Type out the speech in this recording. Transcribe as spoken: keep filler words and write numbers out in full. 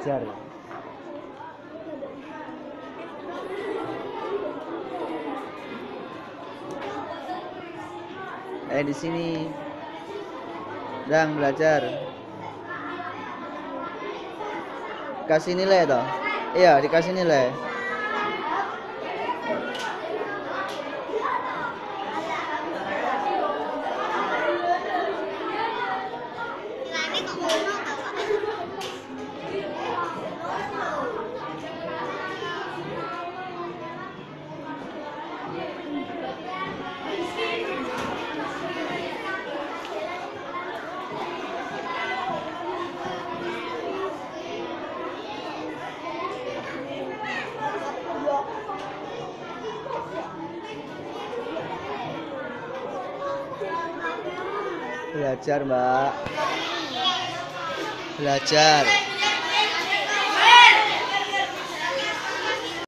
belajar. Eh di sini. Sedang belajar. Kasih nilai toh? Iya, dikasih nilai. Belajar, Mbak. Belajar.